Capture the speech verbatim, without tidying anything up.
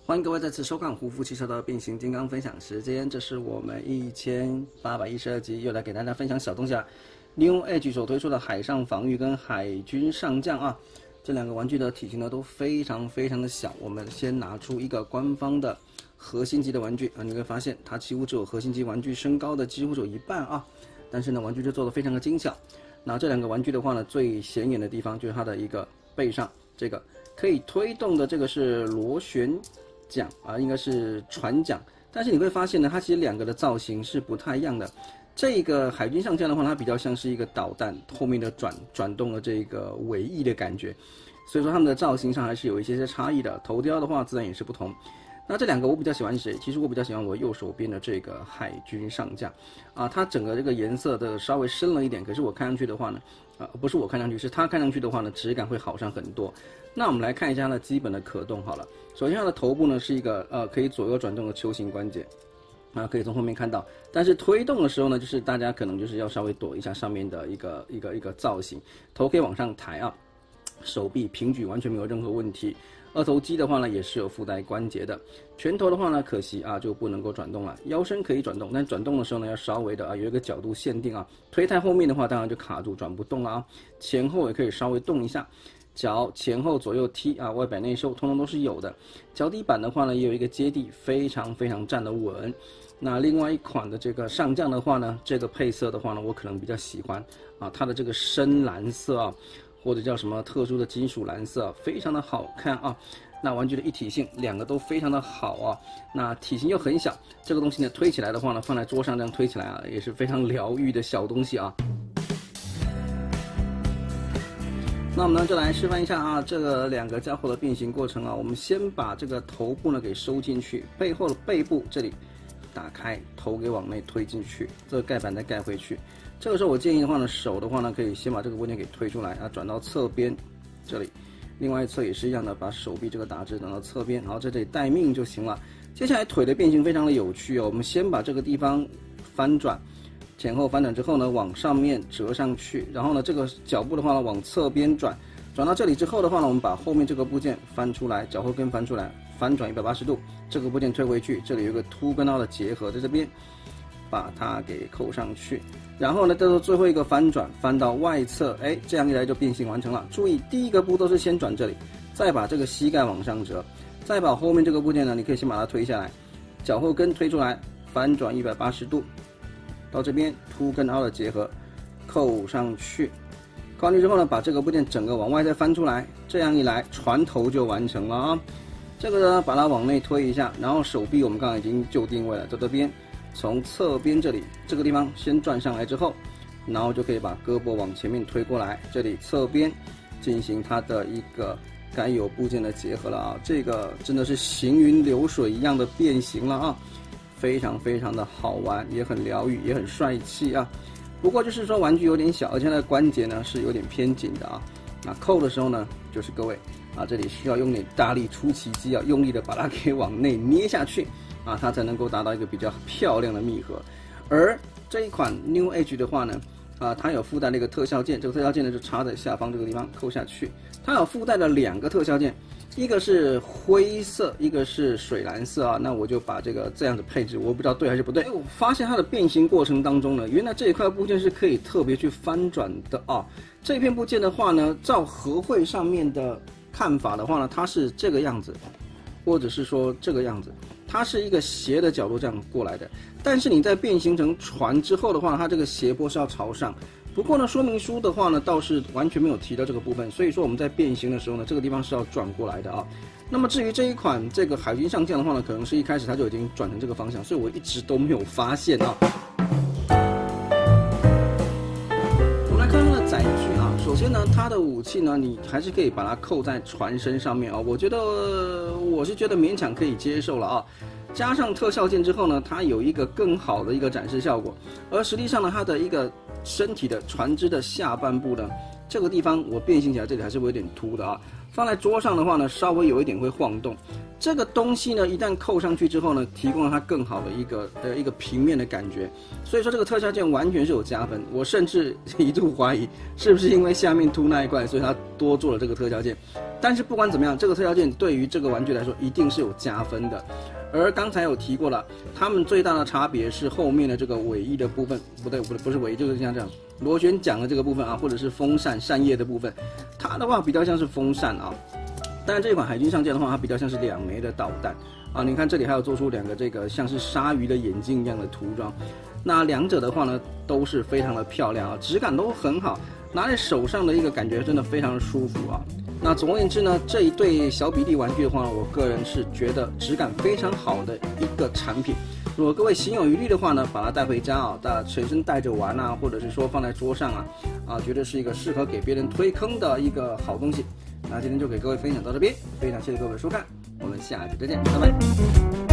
欢迎各位再次收看胡夫汽车的变形金刚分享时间，这是我们一千八百一十二集，又来给大家分享小东西啊。New Edge 所推出的海上防御跟海军上将啊，这两个玩具的体型呢都非常非常的小。我们先拿出一个官方的核心级的玩具啊，你会发现它几乎只有核心级玩具身高的几乎只有一半啊，但是呢玩具就做得非常的精巧。那这两个玩具的话呢，最显眼的地方就是它的一个背上这个可以推动的，这个是螺旋桨啊，应该是船桨，但是你会发现呢，它其实两个的造型是不太一样的。这个海军上将的话，它比较像是一个导弹后面的转转动的这个尾翼的感觉，所以说它们的造型上还是有一些些差异的。头雕的话，自然也是不同。那这两个我比较喜欢谁？其实我比较喜欢我右手边的这个海军上将啊，它整个这个颜色的稍微深了一点，可是我看上去的话呢，啊不是我看上去，是它看上去的话呢，质感会好上很多。那我们来看一下它的基本的可动好了。首先它的头部呢是一个呃可以左右转动的球形关节。啊，可以从后面看到，但是推动的时候呢，就是大家可能就是要稍微躲一下上面的一个一个一个造型，头可以往上抬啊，手臂平举完全没有任何问题。二头肌的话呢，也是有附带关节的。拳头的话呢，可惜啊就不能够转动了。腰身可以转动，但转动的时候呢，要稍微的啊有一个角度限定啊。推太后面的话，当然就卡住转不动了啊。前后也可以稍微动一下。脚前后左右踢啊，外摆内收，通通都是有的。脚底板的话呢，也有一个接地，非常非常站得稳。那另外一款的这个上将的话呢，这个配色的话呢，我可能比较喜欢啊，它的这个深蓝色啊，或者叫什么特殊的金属蓝色，非常的好看啊。那玩具的一体性，两个都非常的好啊。那体型又很小，这个东西呢推起来的话呢，放在桌上这样推起来啊，也是非常疗愈的小东西啊。那我们呢就来示范一下啊，这个两个家伙的变形过程啊。我们先把这个头部呢给收进去，背后的背部这里打开，头给往内推进去，这个盖板再盖回去。这个时候我建议的话呢，手的话呢可以先把这个部件给推出来啊，转到侧边这里，另外一侧也是一样的，把手臂这个打直转到侧边，然后在这里待命就行了。接下来腿的变形非常的有趣哦，我们先把这个地方翻转。前后翻转之后呢，往上面折上去，然后呢，这个脚部的话呢，往侧边转，转到这里之后的话呢，我们把后面这个部件翻出来，脚后跟翻出来，翻转一百八十度，这个部件推回去，这里有一个凸跟凹的结合在这边，把它给扣上去，然后呢，到做最后一个翻转，翻到外侧，哎，这样一来就变形完成了。注意，第一个步骤是先转这里，再把这个膝盖往上折，再把后面这个部件呢，你可以先把它推下来，脚后跟推出来，翻转一百八十度。到这边凸跟凹的结合，扣上去，扣上去之后呢，把这个部件整个往外再翻出来，这样一来，船头就完成了啊。这个呢，把它往内推一下，然后手臂我们刚刚已经就定位了，在这边，从侧边这里这个地方先转上来之后，然后就可以把胳膊往前面推过来，这里侧边进行它的一个该有部件的结合了啊。这个真的是行云流水一样的变形了啊。非常非常的好玩，也很疗愈，也很帅气啊。不过就是说玩具有点小，而且它的关节呢是有点偏紧的啊。那扣的时候呢，就是各位啊，这里需要用点大力出奇迹啊，用力的把它给往内捏下去啊，它才能够达到一个比较漂亮的密合。而这一款 New Edge 的话呢，啊，它有附带那个特效键，这个特效键呢就插在下方这个地方扣下去。它有附带的两个特效键。一个是灰色，一个是水蓝色啊，那我就把这个这样的配置，我不知道对还是不对。我发现它的变形过程当中呢，原来这一块部件是可以特别去翻转的啊。这片部件的话呢，照和会上面的看法的话呢，它是这个样子，或者是说这个样子，它是一个斜的角度这样过来的。但是你在变形成船之后的话，它这个斜坡是要朝上。不过呢，说明书的话呢，倒是完全没有提到这个部分，所以说我们在变形的时候呢，这个地方是要转过来的啊。那么至于这一款这个海军上将的话呢，可能是一开始它就已经转成这个方向，所以我一直都没有发现啊。我们来看它的载具啊，首先呢，它的武器呢，你还是可以把它扣在船身上面啊，我觉得我是觉得勉强可以接受了啊。加上特效键之后呢，它有一个更好的一个展示效果，而实际上呢，它的一个身体的船只的下半部呢，这个地方我变形起来这里还是会有点凸的啊。 放在桌上的话呢，稍微有一点会晃动。这个东西呢，一旦扣上去之后呢，提供了它更好的一个呃一个平面的感觉。所以说这个特效键完全是有加分。我甚至一度怀疑是不是因为下面凸那一块，所以它多做了这个特效键。但是不管怎么样，这个特效键对于这个玩具来说一定是有加分的。而刚才有提过了，它们最大的差别是后面的这个尾翼的部分，不对，不对，不是尾翼，就是像这样螺旋桨的这个部分啊，或者是风扇扇叶的部分，它的话比较像是风扇啊。但是这款海军上舰的话，它比较像是两枚的导弹啊。你看这里还有做出两个这个像是鲨鱼的眼镜一样的涂装，那两者的话呢都是非常的漂亮啊，质感都很好，拿在手上的一个感觉真的非常的舒服啊。那总而言之呢，这一对小比例玩具的话，我个人是觉得质感非常好的一个产品。如果各位心有余力的话呢，把它带回家啊，大家随身带着玩啊，或者是说放在桌上啊，啊，觉得是一个适合给别人推坑的一个好东西。那今天就给各位分享到这边，非常谢谢各位的收看，我们下期再见，拜拜。